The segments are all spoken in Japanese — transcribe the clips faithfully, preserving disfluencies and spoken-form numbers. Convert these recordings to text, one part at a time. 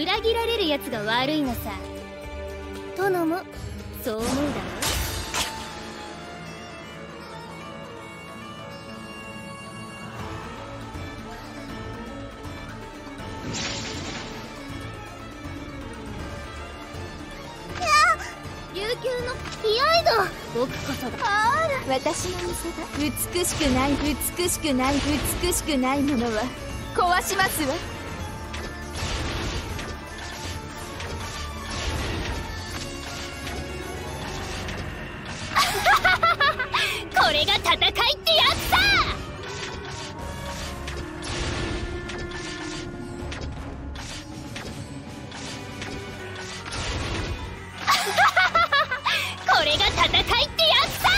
裏切られるやつが悪いのさ。殿もそう思うだろう。琉球のピアイド、僕こそだ。あら、私の店だ。美しくない、美しくない、美しくないものは壊しますわ。これが戦いってやつさ。これが戦いってやつさ。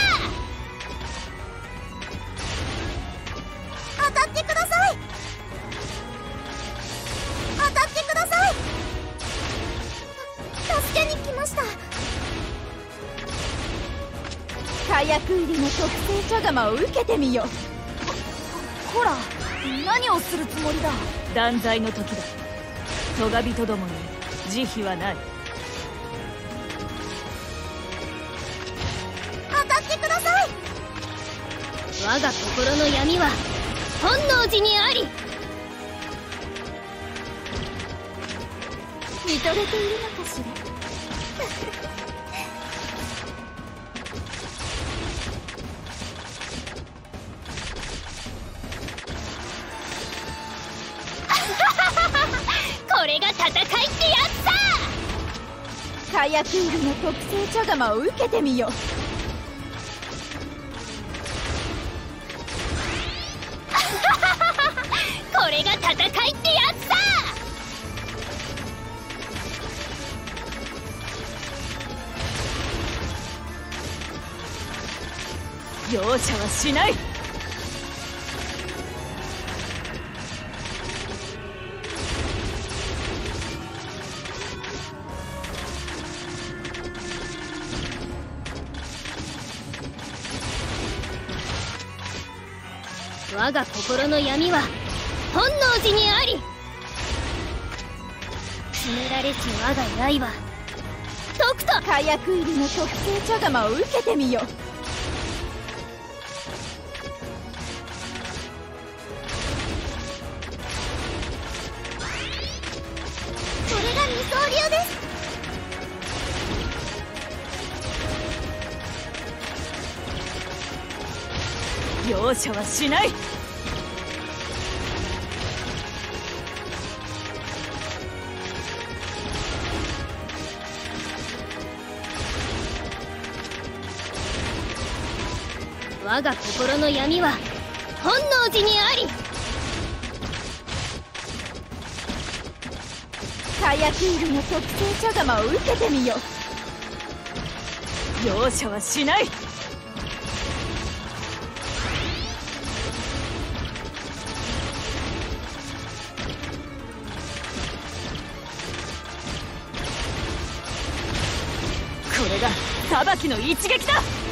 当たってください。当たってください。助けに来ました。火薬入りの特製茶釜を受けてみよ。ほら、何をするつもりだ。 断罪の時だ。トガ人どもに慈悲はない。 当たってください。我が心の闇は本能寺にあり。見とれているのかしら。これが戦いってやつさ。火薬入りの特製茶釜を受けてみよ。これが戦いってやつさ。 容赦はしない。 我が心の闇は本能寺にあり。決められし我が刃、とくと火薬入りの特製茶釜を受けてみよ。それが二刀流です。 容赦はしない。 我が心の闇は本能寺にあり。火薬入りの特製茶釜を受けてみよ。 容赦はしない。これが裁きの一撃だ。